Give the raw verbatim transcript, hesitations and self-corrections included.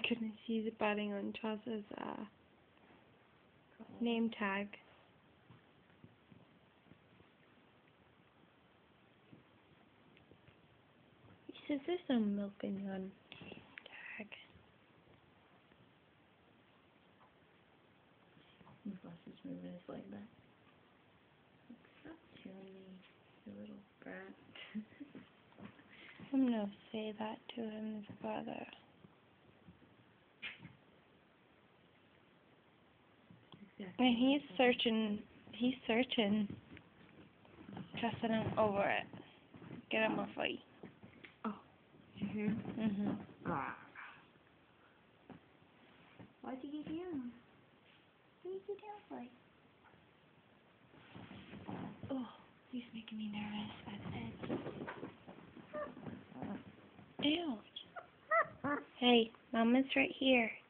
goodness, he's biting on Chaucer's uh, name tag. He says there's no milk in your name tag. Nicholas is moving his leg back. Stop chewing me, you little brat. I'm gonna say that to him, his brother. Exactly. And he's searching, he's searching, testing him over it. Get him off fight. Oh, did you hear him? Mhm. Ah. Why'd you get down? What did you get down for? Oh, he's making me nervous. That's it. Ew. Hey, Mama's right here.